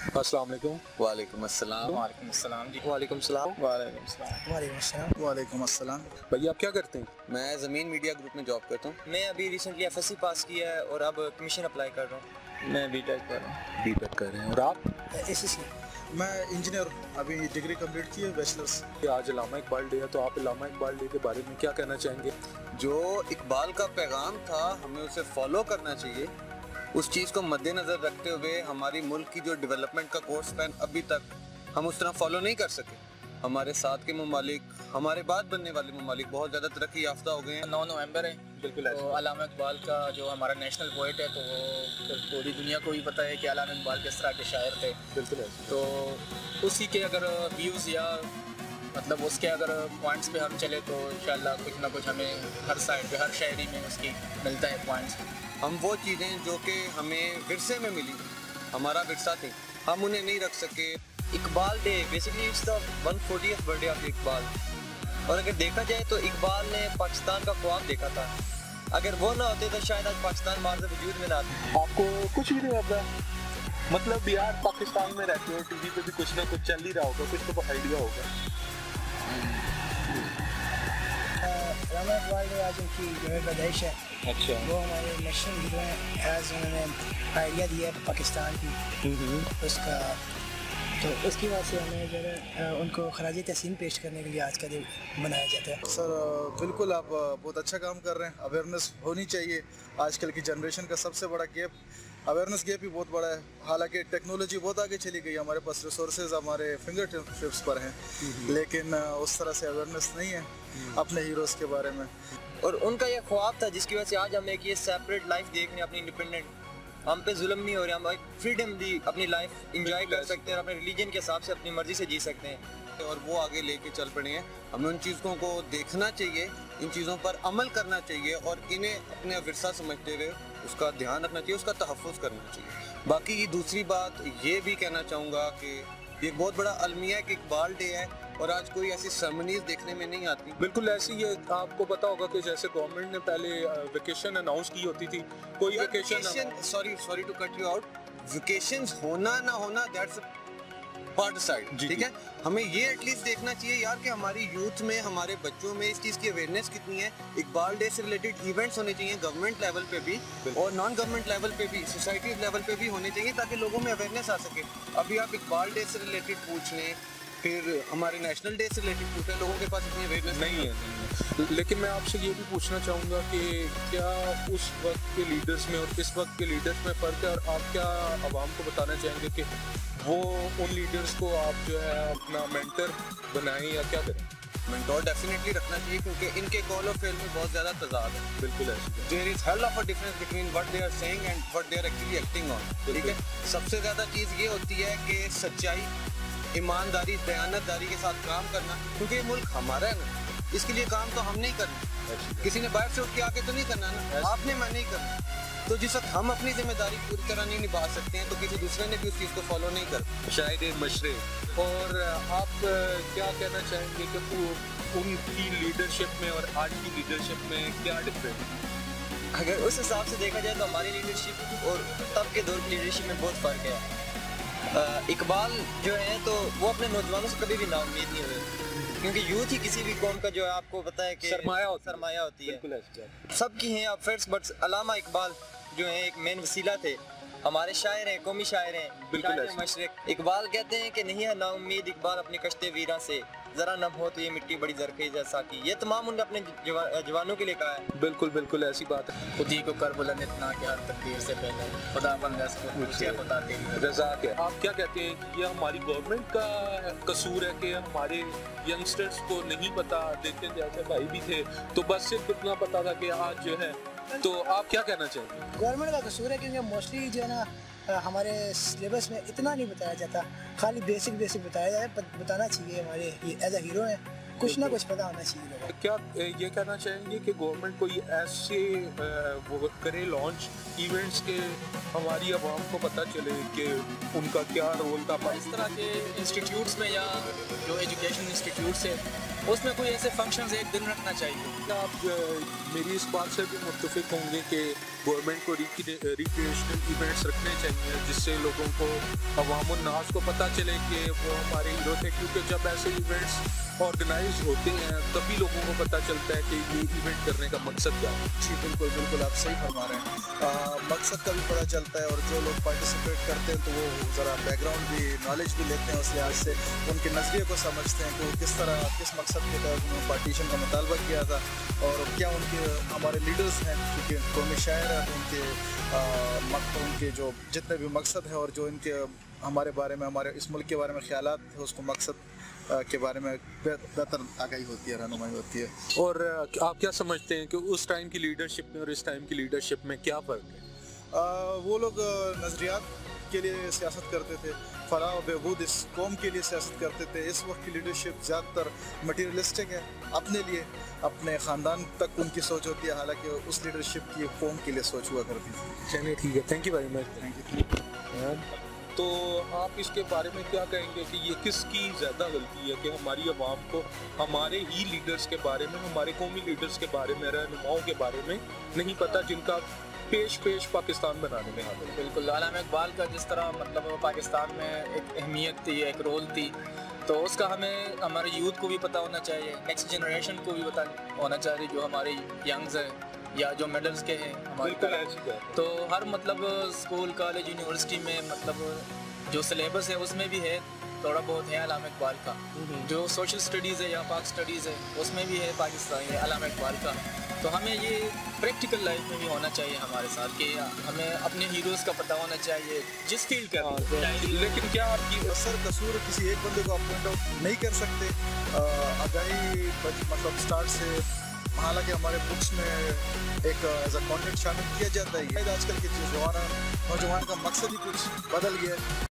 अस्सलाम वालेकुम। वालेकुम अस्सलाम। वालेकुम अस्सलाम जी। वालेकुम सलाम। वालेकुम अस्सलाम। वालेकुम अस्सलाम। वालेकुम अस्सलाम। भैया आप क्या करते हैं? मैं ज़मीन मीडिया ग्रुप में जॉब करता हूँ। मैं अभी रिसेंटली एफएससी पास किया है और अब कमीशन अप्लाई कर रहा हूँ। मैं बीटेक कर रहा हूँ। बीटेक कर रहे हैं। और आप? एसएससी। मैं इंजीनियर अभी डिग्री कंप्लीट की है, बैचलर्स। आज अल्लामा इकबाल डे है, तो आप अल्लामा इकबाल डे के बारे में क्या कहना चाहेंगे? जो इकबाल का पैगाम था हमें उसे फॉलो करना चाहिए। उस चीज़ को मद्देनज़र रखते हुए हमारी मुल्क की जो डेवलपमेंट का कोर्स स्पैन अभी तक हम उस तरह फॉलो नहीं कर सके। हमारे साथ के ममालिक, हमारे बाद बनने वाले ममालिक बहुत ज़्यादा तरक्की याफ्ता हो गए हैं। 9 नवंबर है। बिल्कुल तो अल्लामा इकबाल का जो हमारा नेशनल पोएट है, तो वो पूरी दुनिया को भी पता है कि अल्लामा इकबाल किस तरह के शायर थे। बिल्कुल। तो उसी के अगर व्यूज़ या मतलब उसके अगर पॉइंट्स पे हम चले तो इंशाल्लाह कुछ ना कुछ हमें हर साइड पे, हर शायरी में उसकी मिलता है पॉइंट्स। हम वो चीज़ें जो कि हमें विरसे में मिली, हमारा विरसा थी, हम उन्हें नहीं रख सके। Iqbal day basically it's the 140th birthday of Iqbal. और अगर देखा जाए तो इकबाल ने पाकिस्तान का ख्वाब देखा था। अगर वो ना होते तो शायद आज पाकिस्तान मार्ज़ वजूद में ना आता। आपको कुछ भी नहीं आता, मतलब यार पाकिस्तान में रहते हो, टीवी पे भी कुछ ना कुछ चल ही रहा होगा, कुछ तो आइडिया होगा। अल्लामा इकबाल ने आज उनकी जो है पैदाइश है, अच्छा। वो हमारे नेशनल हीरो हैं। आज उन्होंने आइडिया दिया है पाकिस्तान की उसका, तो उसकी वजह से हमें जो है उनको खराज तहसीन पेश करने के लिए आज का दिन मनाया जाता है। सर बिल्कुल आप बहुत अच्छा काम कर रहे हैं। अवेयरनेस होनी चाहिए। आजकल की जनरेशन का सबसे बड़ा गैप, अवेयरनेस गैप ही बहुत बड़ा है। हालांकि टेक्नोलॉजी बहुत आगे चली गई, हमारे पास रिसोर्सेज हमारे फिंगर टिप्स पर हैं, लेकिन उस तरह से अवेयरनेस नहीं है अपने हीरोज़ के बारे में। और उनका ये ख्वाब था जिसकी वजह से आज हम एक ये सेपरेट लाइफ देख रहे हैं, अपनी इंडिपेंडेंट। हम पे जुल्म नहीं हो रहा, हम फ्रीडमली अपनी लाइफ इंजॉय कर सकते हैं और अपने रिलीजन के हिसाब से अपनी मर्जी से जी सकते हैं। और वो आगे लेके चल पड़े हैं। हमें उन चीज़ों को देखना चाहिए, इन चीज़ों पर अमल करना चाहिए और इन्हें अपने विरसा समझते हुए उसका ध्यान रखना चाहिए, उसका तहफ़्फ़ुज़ करना चाहिए। बाकी दूसरी बात ये भी कहना चाहूँगा कि ये बहुत बड़ा अलमिया है कि इकबाल डे है और आज कोई ऐसी सेरेमनीज देखने में नहीं आती। बिल्कुल ऐसी है। आपको पता होगा कि जैसे गवर्नमेंट ने पहले वेकेशन अनाउंस की होती थी, कोई vacation sorry to cut you out, vacations होना ना होना दैट्स पार्ट साइड, ठीक है। हमें ये एटलीस्ट देखना चाहिए यार कि हमारी यूथ में, हमारे बच्चों में इस चीज़ की अवेयरनेस कितनी है। इकबाल डे से रिलेटेड इवेंट्स होने चाहिए गवर्नमेंट लेवल पे भी और नॉन गवर्नमेंट लेवल पे भी, सोसाइटी लेवल पे भी होने चाहिए ताकि लोगों में अवेयरनेस आ सके। अभी आप इकबाल डे से रिलेटेड पूछ लें, फिर हमारे नेशनल डे से रिलेटेड पूछ लें, लोगों के पास इतनी अवेयरनेस नहीं है। लेकिन मैं आपसे ये भी पूछना चाहूँगा कि क्या उस वक्त के लीडर्स में और इस वक्त के लीडर्स में फ़र्क है, और आप क्या आवाम को बताना चाहेंगे कि वो उन लीडर्स को आप जो है अपना मेंटर बनाएं या क्या करें? मेंटोर डेफिनेटली रखना चाहिए क्योंकि इनके कॉल और फेल में बहुत ज़्यादा तजाद है। बिल्कुल ऐसी there is hell of a difference between what they are saying and what they are actually acting on, ठीक है। सबसे ज़्यादा चीज़ ये होती है कि सच्चाई, ईमानदारी, दयानतदारी के साथ काम करना, क्योंकि ये मुल्क हमारा है ना, इसके लिए काम तो हम नहीं करना, किसी ने बाहर से उठ के आके तो नहीं करना ना, आपने मैं नहीं करना। तो जिस वक्त हम अपनी जिम्मेदारी पूरी तरह नहीं निभा सकते हैं तो किसी दूसरे ने भी उस चीज़ को फॉलो नहीं कर। शायद मशरे। और आप क्या कहना चाहेंगे कि उनकी लीडरशिप में और आज की लीडरशिप में क्या डिफरेंस है? अगर उस हिसाब से देखा जाए तो हमारी लीडरशिप और तब के दौर की लीडरशिप में बहुत फ़र्क है। इकबाल जो है तो वो अपने नौजवानों से कभी भी नाउम्मीद नहीं हुए, क्योंकि यूथ ही किसी भी कौम का जो है आपको पता है कि सरमाया होती है। सबकी हैं अफेयर्स, बट अल्लामा इकबाल जो है एक मेन वसीला थे, हमारे शायर हैं, कौमी शायर हैं, बिल्कुल मशरक। इकबाल कहते हैं कि नहीं है ना उम्मीद इकबाल अपने कश्ते वीरा से, जरा नम हो तो ये मिट्टी बड़ी जरखे जैसा की। ये तमाम उन्होंने अपने जवानों के लिए कहा है। बिल्कुल बिल्कुल ऐसी बात है। खुद ही को कर बुलंद इतना कि हर तकदीर से पहले खुदा बंदा को पूछे खुदा तेरी रज़ा के। आप क्या कहते हैं कि ये हमारी गवर्नमेंट का कसूर है कि हमारे यंगस्टर्स को नहीं पता, लेकिन जैसे भाई भी थे तो बस सिर्फ इतना पता था कि आज जो है, तो आप क्या कहना चाहेंगे? गवर्नमेंट का कसूर है क्योंकि मोस्टली जो है ना हमारे सिलेबस में इतना नहीं बताया जाता, खाली बेसिक बताया जाए। बताना चाहिए, हमारे एज ए हीरो हैं, कुछ ना कुछ पता होना चाहिए। क्या ये कहना चाहेंगे कि गवर्नमेंट कोई ऐसे वो करे लॉन्च इवेंट्स के हमारी आवाम को पता चले कि उनका क्या रोल था? इस तरह के इंस्टीट्यूट्स में या जो एजुकेशन इंस्टीट्यूट्स हैं اس میں کوئی ایسے فنکشنز ایک دن رکھنا چاہیے. آپ میری اس بات سے بھی متفق ہوں گے کہ گورنمنٹ کو ریکریشنل ایونٹس رکھنے چاہیے جس سے لوگوں کو عوام الناس کو پتہ چلے کہ وہ ہمارے ہیرو تھے, کیونکہ جب ایسے ایونٹس آرگنائز ہوتے ہیں تبھی لوگوں کو پتہ چلتا ہے کہ یہ ایونٹ کرنے کا مقصد کیا ہے. جی بالکل بالکل آپ صحیح فرما رہے ہیں. مقصد کا بھی پتہ چلتا ہے اور جو لوگ پارٹیسپیٹ کرتے ہیں تو وہ ذرا بیک گراؤنڈ بھی نالج بھی لیتے ہیں, اس لحاظ سے ان کے نظریے کو سمجھتے ہیں کہ وہ کس طرح کس مقصد کے تحت انہوں نے پارٹیشن کا مطالبہ کیا تھا اور کیا ان کے ہمارے لیڈرز ہیں کیونکہ قومی شاعر ہیں, ان کے جو جتنے بھی مقصد ہیں اور جو ان کے ہمارے بارے میں ہمارے اس ملک کے بارے میں خیالات ہیں اس کو مقصد کے بارے میں بہتر آگاہی ہوتی ہے, رہنمائی ہوتی ہے. اور آپ کیا سمجھتے ہیں کہ اس ٹائم کی لیڈرشپ میں اور اس ٹائم کی لیڈرشپ میں کیا فرق ہے؟ وہ لوگ نظریات کے لیے سیاست کرتے تھے, فلاح و بہبود اس قوم کے لیے سیاست کرتے تھے. اس وقت کی لیڈرشپ زیادہ تر مٹیریلسٹک ہے, اپنے لیے اپنے خاندان تک ان کی سوچ ہوتی ہے, حالانکہ اس لیڈرشپ کی قوم کے لیے سوچ ہوا کرتی تھی. چلیے ٹھیک ہے, تھینک یو ویری مچ. تو آپ اس کے بارے میں کیا کہیں گے کہ یہ کس کی زیادہ غلطی ہے کہ ہماری عوام کو ہمارے ہی لیڈرز کے بارے میں, ہمارے قومی لیڈرز کے بارے میں, رہنماؤں کے بارے میں نہیں پتہ جن کا پیش پاکستان بنانے میں حاصل؟ بالکل علامہ اقبال کا جس طرح مطلب پاکستان میں ایک اہمیت تھی, ایک رول تھی, تو اس کا ہمیں ہمارے یوتھ کو بھی پتہ ہونا چاہیے, نیکسٹ جنریشن کو بھی پتہ ہونا چاہیے جو ہمارے ینگز ہیں یا جو میڈلز کے ہیں ہماری طرح. تو ہر مطلب اسکول کالج یونیورسٹی میں مطلب جو سلیبس ہے اس میں بھی ہے تھوڑا بہت ہے علامہ اقبال کا. جو سوشل اسٹڈیز ہے یا پاک اسٹڈیز ہے اس میں بھی ہے پاکستانی علامہ اقبال کا. تو ہمیں یہ پریکٹیکل لائف میں بھی ہونا چاہیے ہمارے ساتھ کہ ہمیں اپنے ہیروز کا پتہ ہونا چاہیے جس فیلڈ کا. لیکن کیا آپ کی اثر قصور کسی ایک بندے کو آپ پوائنٹ آؤٹ نہیں کر سکتے. آگاہی مطلب اسٹارٹ سے, حالانکہ ہمارے بکس میں ایک ایز اے کانٹینٹ شامل کیا جاتا ہے. آج کل کے نوجوان کا مقصد ہی کچھ بدل گیا ہے.